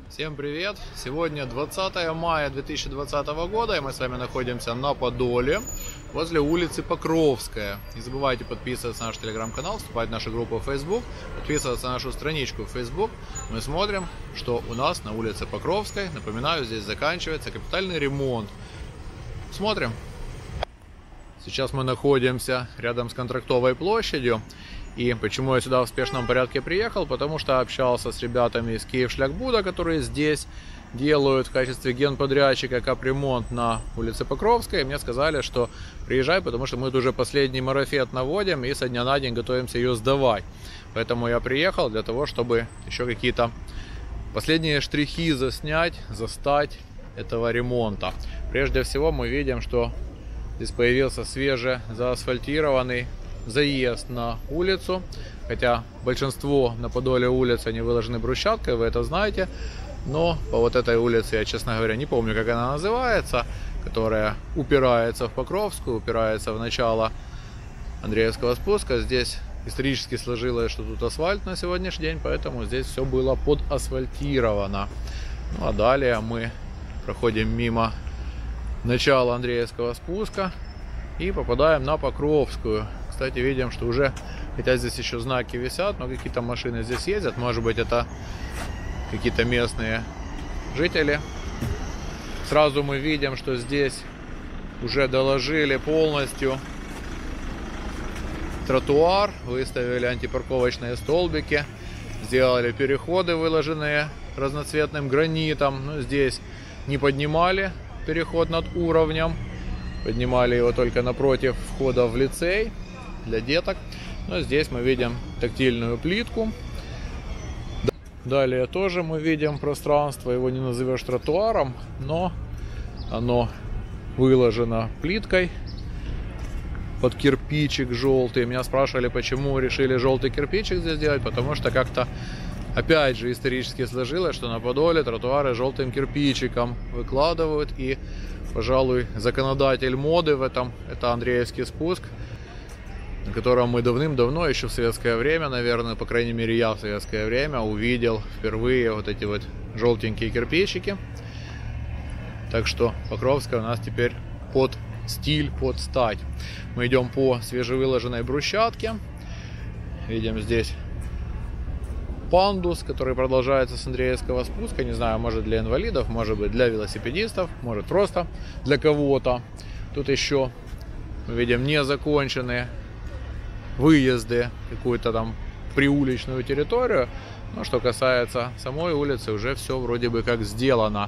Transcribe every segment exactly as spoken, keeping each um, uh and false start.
Всем привет! Сегодня двадцатое мая две тысячи двадцатого года, и мы с вами находимся на Подоле, возле улицы Покровская. Не забывайте подписываться на наш телеграм-канал, вступать в нашу группу в Facebook, подписываться на нашу страничку в Facebook. Мы смотрим, что у нас на улице Покровской, напоминаю, здесь заканчивается капитальный ремонт. Смотрим. Сейчас мы находимся рядом с Контрактовой площадью. И почему я сюда в спешном порядке приехал? Потому что общался с ребятами из Киевшляхбуда, которые здесь делают в качестве генподрядчика капремонт на улице Покровской. И мне сказали, что приезжай, потому что мы тут уже последний марафет наводим и со дня на день готовимся ее сдавать. Поэтому я приехал для того, чтобы еще какие-то последние штрихи заснять, застать этого ремонта. Прежде всего мы видим, что здесь появился свежезаасфальтированный заезд на улицу, хотя большинство на Подоле улиц они выложены брусчаткой, вы это знаете, но по вот этой улице, я, честно говоря, не помню, как она называется, которая упирается в Покровскую, упирается в начало Андреевского спуска. Здесь исторически сложилось, что тут асфальт на сегодняшний день, поэтому здесь все было подасфальтировано. Ну а далее мы проходим мимо начала Андреевского спуска и попадаем на Покровскую. Кстати, видим, что уже, хотя здесь еще знаки висят, но какие-то машины здесь ездят. Может быть, это какие-то местные жители. Сразу мы видим, что здесь уже доложили полностью тротуар, выставили антипарковочные столбики, сделали переходы, выложенные разноцветным гранитом. Но здесь не поднимали переход над уровнем, поднимали его только напротив входа в лицей для деток. Но здесь мы видим тактильную плитку. Далее тоже мы видим пространство, его не назовешь тротуаром, но оно выложено плиткой под кирпичик желтый. Меня спрашивали, почему решили желтый кирпичик здесь делать, потому что как-то опять же исторически сложилось, что на Подоле тротуары желтым кирпичиком выкладывают, и, пожалуй, законодатель моды в этом — это Андреевский спуск, на котором мы давным-давно, еще в советское время, наверное, по крайней мере я в советское время увидел впервые вот эти вот желтенькие кирпичики. Так что Покровская у нас теперь под стиль, под стать. Мы идем по свежевыложенной брусчатке. Видим здесь пандус, который продолжается с Андреевского спуска. Не знаю, может для инвалидов, может быть для велосипедистов, может просто для кого-то. Тут еще мы видим незаконченные выезды, какую-то там приуличную территорию. Но что касается самой улицы, уже все вроде бы как сделано.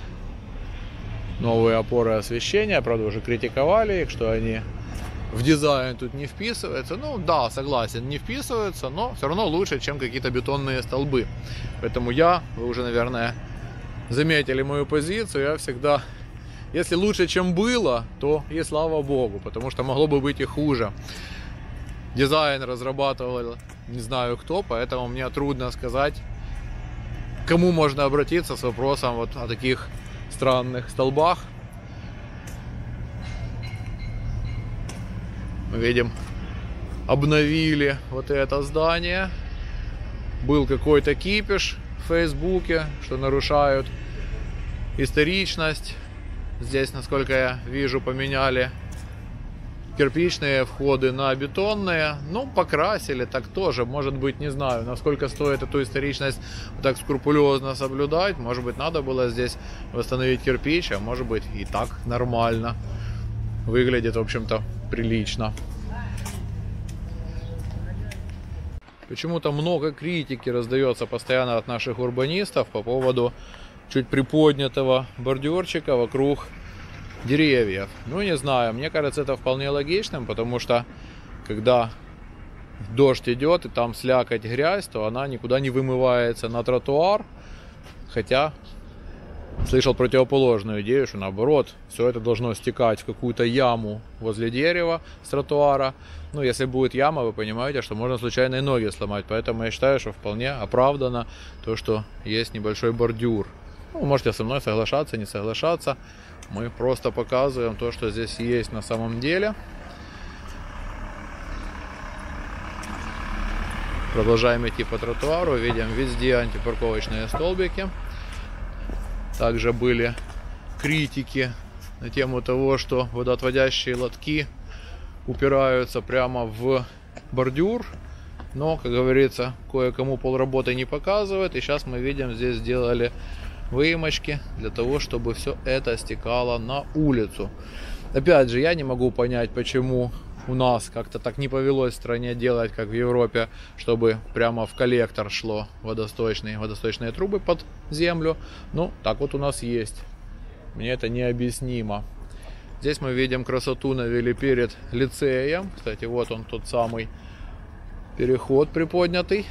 Новые опоры освещения, правда, уже критиковали их, что они в дизайн тут не вписываются. Ну да, согласен, не вписываются, но все равно лучше, чем какие-то бетонные столбы. Поэтому я, вы уже, наверное, заметили мою позицию, я всегда, если лучше, чем было, то и слава богу, потому что могло бы быть и хуже. Дизайн разрабатывал не знаю кто, поэтому мне трудно сказать, к кому можно обратиться с вопросом вот о таких странных столбах. Мы видим, обновили вот это здание. Был какой-то кипиш в Фейсбуке, что нарушают историчность. Здесь, насколько я вижу, поменяли кирпичные входы на бетонные. Ну, покрасили так тоже. Может быть, не знаю, насколько стоит эту историчность так скрупулезно соблюдать. Может быть, надо было здесь восстановить кирпич, а может быть и так нормально. Выглядит, в общем-то, прилично. Почему-то много критики раздается постоянно от наших урбанистов по поводу чуть приподнятого бордюрчика вокруг деревьев. Ну, не знаю, мне кажется, это вполне логичным, потому что когда дождь идет и там слякоть, грязь, то она никуда не вымывается на тротуар. Хотя слышал противоположную идею, что наоборот, все это должно стекать в какую-то яму возле дерева с тротуара. Ну, если будет яма, вы понимаете, что можно случайные ноги сломать. Поэтому я считаю, что вполне оправдано то, что есть небольшой бордюр. Ну, можете со мной соглашаться, не соглашаться. Мы просто показываем то, что здесь есть на самом деле. Продолжаем идти по тротуару. Видим везде антипарковочные столбики. Также были критики на тему того, что водоотводящие лотки упираются прямо в бордюр. Но, как говорится, кое-кому полработы не показывает. И сейчас мы видим, здесь сделали выемочки для того, чтобы все это стекало на улицу. Опять же, я не могу понять, почему у нас как-то так не повелось в стране делать, как в Европе, чтобы прямо в коллектор шло водосточные, водосточные трубы под землю. Ну, так вот у нас есть. Мне это необъяснимо. Здесь мы видим, красоту навели перед лицеем. Кстати, вот он, тот самый переход приподнятый.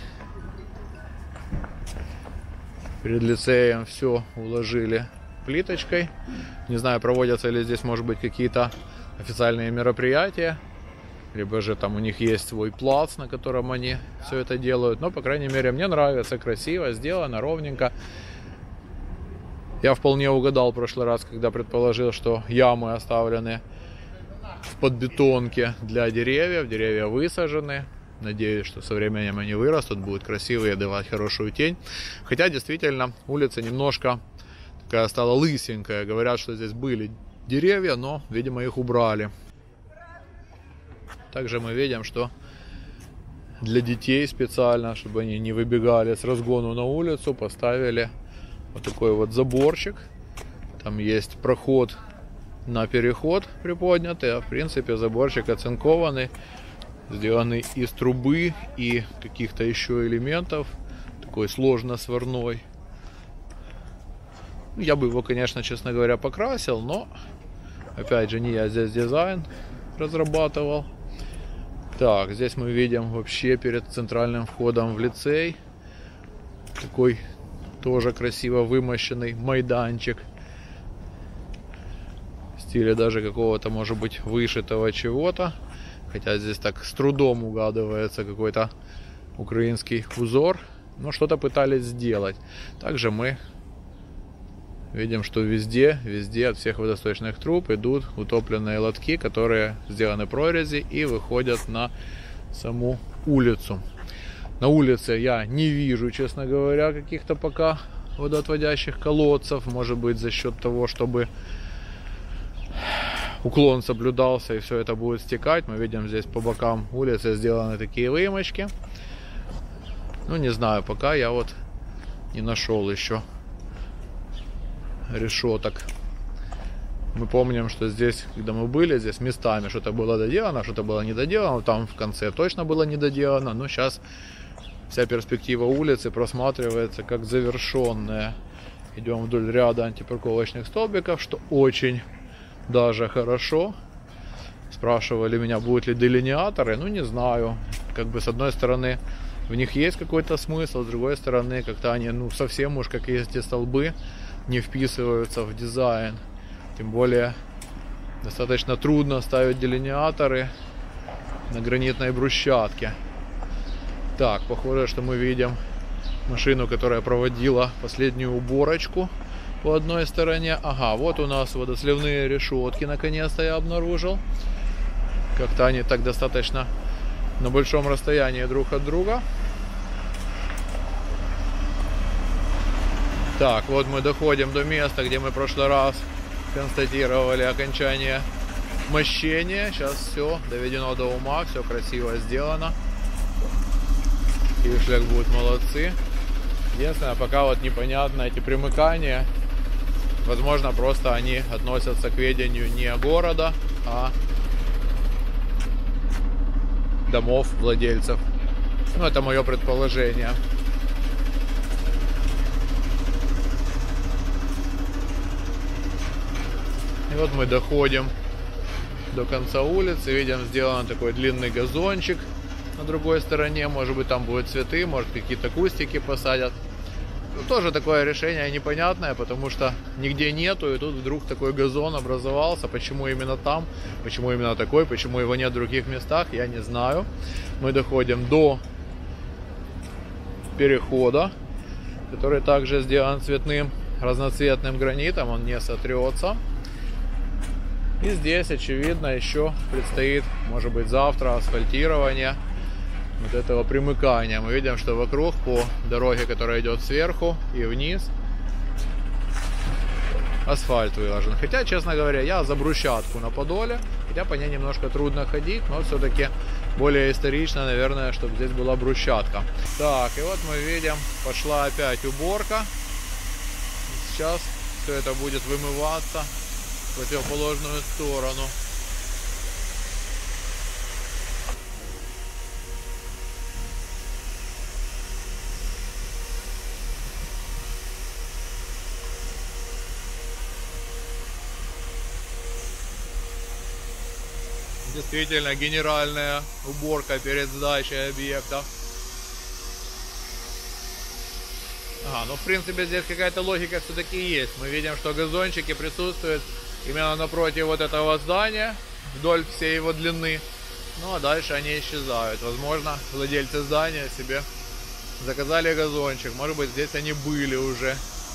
Перед лицеем все уложили плиточкой. Не знаю, проводятся ли здесь, может быть, какие-то официальные мероприятия, либо же там у них есть свой плац, на котором они все это делают. Но, по крайней мере, мне нравится, красиво сделано, ровненько. Я вполне угадал в прошлый раз, когда предположил, что ямы оставлены в подбетонке для деревьев. Деревья высажены. Надеюсь, что со временем они вырастут, будут красивые, давать хорошую тень. Хотя, действительно, улица немножко такая стала лысенькая. Говорят, что здесь были деревья, но, видимо, их убрали. Также мы видим, что для детей специально, чтобы они не выбегали с разгону на улицу, поставили вот такой вот заборчик. Там есть проход на переход приподнятый, а в принципе заборчик оцинкованный, сделанный из трубы и каких-то еще элементов, такой сложно-сварной. Я бы его, конечно, честно говоря, покрасил, но опять же не я здесь дизайн разрабатывал. Так, здесь мы видим вообще перед центральным входом в лицей такой тоже красиво вымощенный майданчик в стиле даже какого-то, может быть, вышитого чего-то. Хотя здесь так с трудом угадывается какой-то украинский узор. Но что-то пытались сделать. Также мы видим, что везде, везде от всех водосточных труб идут утопленные лотки, которые сделаны прорези и выходят на саму улицу. На улице я не вижу, честно говоря, каких-то пока водоотводящих колодцев. Может быть, за счет того, чтобы уклон соблюдался и все это будет стекать. Мы видим, здесь по бокам улицы сделаны такие выемочки. Ну, не знаю, пока я вот не нашел еще решеток. Мы помним, что здесь, когда мы были, здесь местами что-то было доделано, что-то было не доделано. Там в конце точно было не доделано. Но сейчас вся перспектива улицы просматривается как завершенная. Идем вдоль ряда антипарковочных столбиков, что очень даже хорошо. Спрашивали меня, будут ли делиниаторы. Ну, не знаю. Как бы с одной стороны в них есть какой-то смысл, с другой стороны как-то они, ну, совсем уж как эти столбы не вписываются в дизайн. Тем более достаточно трудно ставить делиниаторы на гранитной брусчатке. Так, похоже, что мы видим машину, которая проводила последнюю уборочку по одной стороне. Ага, вот у нас водосливные решетки, наконец-то я обнаружил. Как-то они так достаточно на большом расстоянии друг от друга. Так, вот мы доходим до места, где мы в прошлый раз констатировали окончание мощения. Сейчас все доведено до ума, все красиво сделано. Киевшлях будут молодцы. Единственное, пока вот непонятно эти примыкания. Возможно, просто они относятся к ведению не города, а домов владельцев. Ну, это мое предположение. И вот мы доходим до конца улицы. Видим, сделан такой длинный газончик на другой стороне. Может быть, там будут цветы, может, какие-то кустики посадят. Ну, тоже такое решение непонятное, потому что нигде нету. И тут вдруг такой газон образовался. Почему именно там? Почему именно такой? Почему его нет в других местах? Я не знаю. Мы доходим до перехода, который также сделан цветным, разноцветным гранитом. Он не сотрется. И здесь, очевидно, еще предстоит, может быть, завтра асфальтирование вот этого примыкания. Мы видим, что вокруг по дороге, которая идет сверху и вниз, асфальт выложен. Хотя, честно говоря, я за брусчатку на Подоле, хотя по ней немножко трудно ходить, но все-таки более исторично, наверное, чтобы здесь была брусчатка. Так, и вот мы видим, пошла опять уборка. Сейчас все это будет вымываться в противоположную сторону. Действительно генеральная уборка перед сдачей объекта. Ага, ну в принципе здесь какая-то логика все-таки есть. Мы видим, что газончики присутствуют именно напротив вот этого здания, вдоль всей его длины. Ну а дальше они исчезают. Возможно, владельцы здания себе заказали газончик. Может быть, здесь они были уже.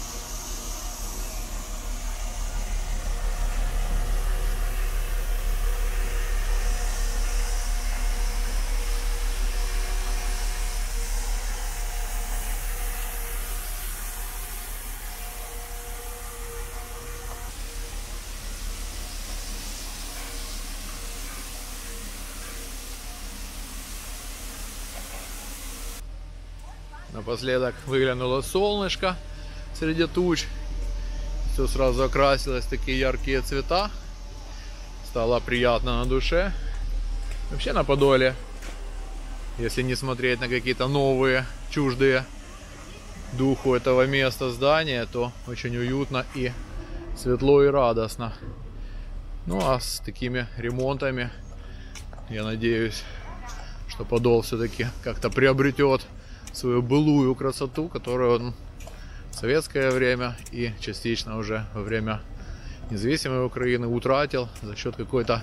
Напоследок выглянуло солнышко среди туч. Все сразу окрасилось в такие яркие цвета. Стало приятно на душе. Вообще на Подоле, если не смотреть на какие-то новые, чуждые духу этого места здания, то очень уютно и светло и радостно. Ну а с такими ремонтами, я надеюсь, что Подол все-таки как-то приобретет свою былую красоту, которую он в советское время и частично уже во время независимой Украины утратил за счет какой-то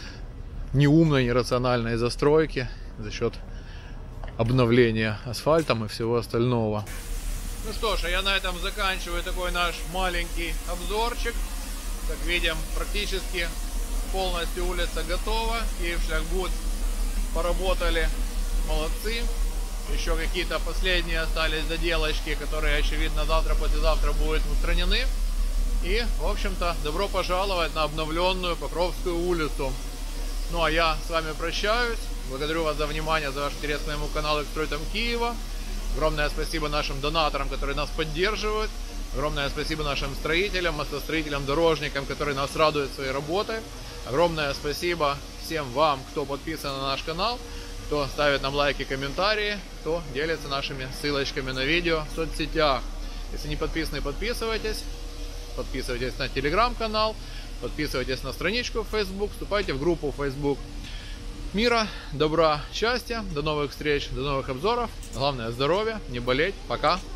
неумной, нерациональной застройки, за счет обновления асфальтом и всего остального. Ну что ж, а я на этом заканчиваю такой наш маленький обзорчик. Как видим, практически полностью улица готова. Киевшляхбуд поработали, молодцы. Еще какие-то последние остались заделочки, которые, очевидно, завтра, послезавтра будут устранены. И, в общем-то, добро пожаловать на обновленную Покровскую улицу. Ну, а я с вами прощаюсь. Благодарю вас за внимание, за ваш интерес к моему каналу «Экстрой-Там Киева». Огромное спасибо нашим донаторам, которые нас поддерживают. Огромное спасибо нашим строителям, мостостроителям, дорожникам, которые нас радуют своей работой. Огромное спасибо всем вам, кто подписан на наш канал, кто ставит нам лайки, комментарии, кто делится нашими ссылочками на видео в соцсетях. Если не подписаны, подписывайтесь. Подписывайтесь на телеграм-канал, подписывайтесь на страничку в Facebook, вступайте в группу в Facebook. Мира, добра, счастья, до новых встреч, до новых обзоров. Главное здоровья, не болеть. Пока.